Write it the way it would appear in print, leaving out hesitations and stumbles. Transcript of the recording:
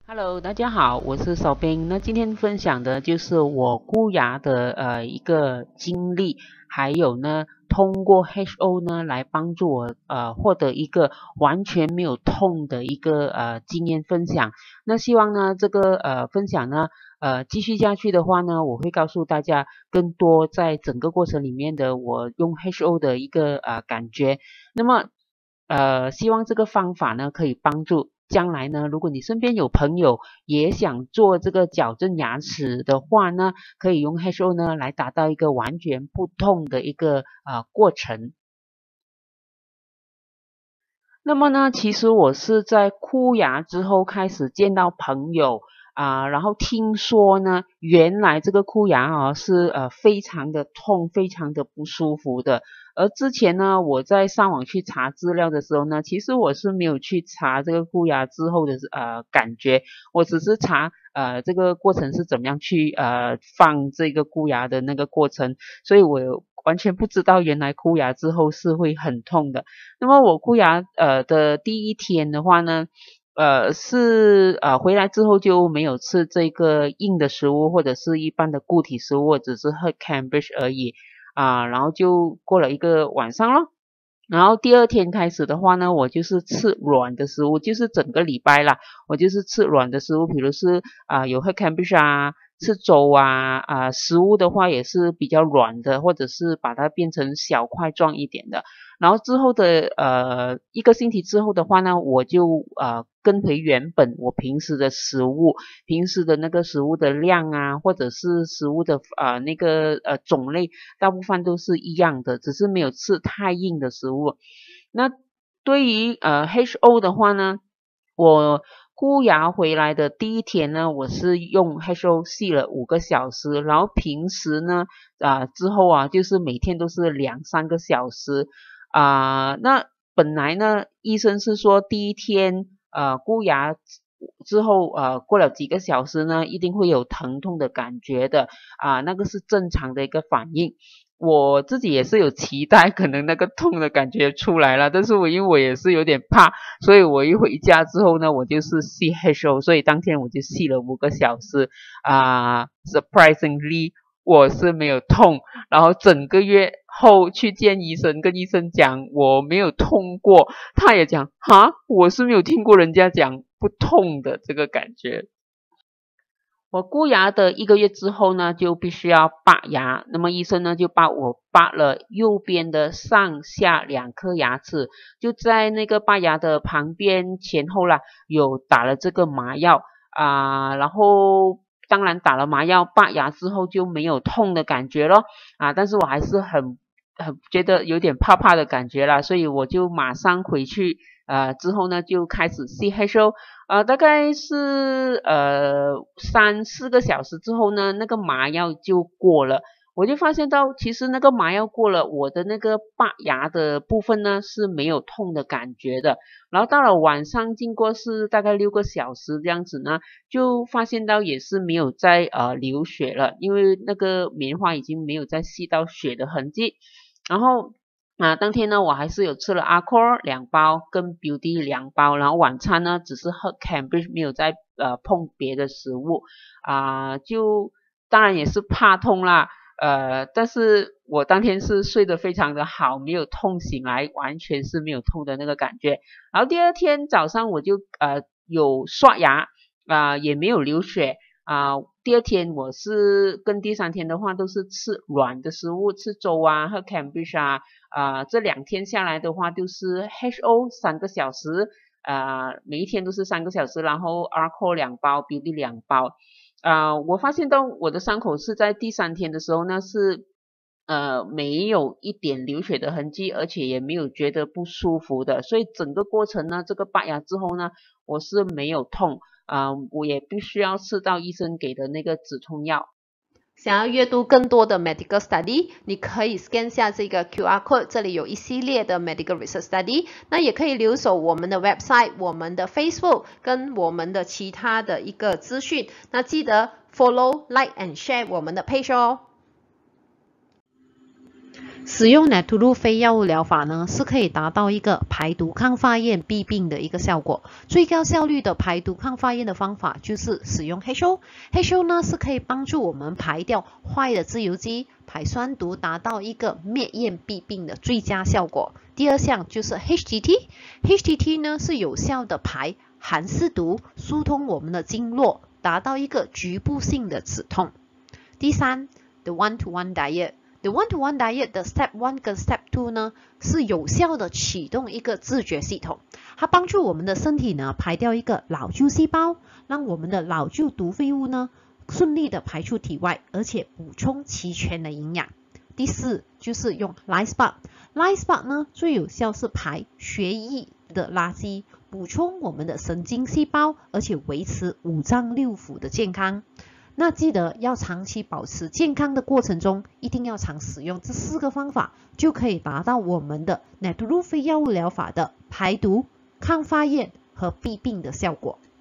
Hello，大家好，我是小兵。那今天分享的就是我箍牙的一个经历，还有呢，通过 HO 呢来帮助我获得一个完全没有痛的一个经验分享。那希望呢这个分享呢继续下去的话呢，我会告诉大家更多在整个过程里面的我用 HO 的一个感觉。那么希望这个方法呢可以帮助将来呢，如果你身边有朋友也想做这个矫正牙齿的话呢，可以用 HO 呢来达到一个完全不痛的一个过程。那么呢，其实我是在箍牙之后开始见到朋友然后听说呢，原来这个箍牙是非常的痛，非常的不舒服的。而之前呢，我在上网去查资料的时候呢，其实我是没有去查这个箍牙之后的感觉，我只是查这个过程是怎么样去放这个箍牙的那个过程，所以我完全不知道原来箍牙之后是会很痛的。那么我箍牙的第一天的话呢，是回来之后就没有吃这个硬的食物或者是一般的固体食物，只是喝 Cambridge 而已然后就过了一个晚上咯。然后第二天开始的话呢，我就是吃软的食物，就是整个礼拜啦，我就是吃软的食物，比如是有喝 Cambridge 吃粥食物的话也是比较软的，或者是把它变成小块状一点的。然后之后的一个星期之后的话呢，我就跟回原本我平时的食物，平时的那个食物的量或者是食物的那个种类，大部分都是一样的，只是没有吃太硬的食物。那对于HO 的话呢，我箍牙回来的第一天呢，我是用 HO 吸了5个小时，然后平时呢之后就是每天都是2-3个小时那本来呢，医生是说第一天箍牙之后过了几个小时呢，一定会有疼痛的感觉的那个是正常的一个反应。我自己也是有期待，可能那个痛的感觉出来了，但是因为我也是有点怕，所以我一回家之后呢，我就是吸 HO， 所以当天我就吸了5个小时surprisingly 我是没有痛，然后整个月后去见医生，跟医生讲我没有痛过，他也讲我是没有听过人家讲不痛的这个感觉。我箍牙的1个月之后呢，就必须要拔牙。那么医生呢，就帮我拔了右边的上下2颗牙齿，就在那个拔牙的旁边前后啦，有打了这个麻药然后当然打了麻药，拔牙之后就没有痛的感觉咯但是我还是很觉得有点怕怕的感觉啦，所以我就马上回去之后呢，就开始吸 HO。大概是3-4个小时之后呢，那个麻药就过了。我就发现到，其实那个麻药过了，我的那个拔牙的部分呢是没有痛的感觉的。然后到了晚上，经过是大概6个小时这样子呢，就发现到也是没有再流血了，因为那个棉花已经没有再吸到血的痕迹。然后当天呢，我还是有吃了 Arcor 2包跟 Beauty 2包，然后晚餐呢只是喝 Cambridge， 没有再碰别的食物就当然也是怕痛啦但是我当天是睡得非常的好，没有痛醒来，完全是没有痛的那个感觉。然后第二天早上我就有刷牙也没有流血第二天我是跟第3天的话都是吃软的食物，吃粥喝 Cambridge这2天下来的话就是 HO 3个小时每一天都是3个小时，然后 Arcor 2包 Beauty 2包我发现到我的伤口是在第3天的时候呢是没有一点流血的痕迹，而且也没有觉得不舒服的，所以整个过程呢，这个拔牙之后呢，我是没有痛我也不需要吃到医生给的那个止痛药。 想要阅读更多的 medical study， 你可以 scan 下这个 QR code， 这里有一系列的 medical research study， 那也可以留守我们的 website， 我们的 Facebook 跟我们的其他的一个资讯，那记得 follow、like and share 我们的 page哦。 使用 Natural 非药物疗法呢，是可以达到一个排毒、抗发炎、避病的一个效果。最高效率的排毒、抗发炎的方法就是使用 HO。HO 呢是可以帮助我们排掉坏的自由基，排酸毒，达到一个灭炎避病的最佳效果。第二项就是 HTT。HTT 呢是有效的排寒湿毒，疏通我们的经络，达到一个局部性的止痛。第三 ，The One-to-One Diet。The One-to-One Diet 的 Step 1跟 Step 2呢，是有效的启动一个自觉系统，它帮助我们的身体呢排掉一个老旧细胞，让我们的老旧毒废物呢顺利的排出体外，而且补充齐全的营养。第四就是用 LifeSpark。LifeSpark 呢最有效是排血液的垃圾，补充我们的神经细胞，而且维持五脏六腑的健康。那记得要长期保持健康的过程中，一定要常使用这4个方法，就可以达到我们的 Natural 非药物疗法的排毒、抗发炎和避病的效果。